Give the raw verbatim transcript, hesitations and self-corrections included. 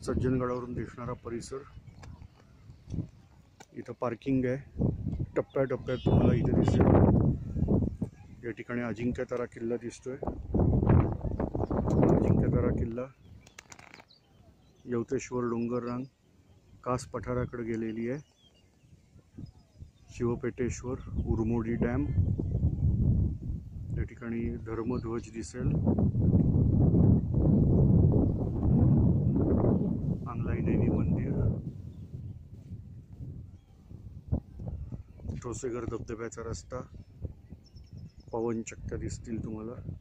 सज्जनगडावरून दिसणारा परिसर. इथं पार्किंग आहे, टप्प्याटप्प्यात तुम्हाला इथे दिसेल. या ठिकाणी अजिंक्यतारा किल्ला दिसतोय. अजिंक्यतारा किल्ला यवतेश्वर डोंगररांग कास पठाराकडे गेलेली आहे. शिवपेटेश्वर, उरमोडी डॅम, या ठिकाणी धर्मध्वज दिसेल. अंगलाईदेवी मंदिर, ठोसेघर धबधब्याचा रस्ता, पवनचक्क्या दिसतील तुम्हाला.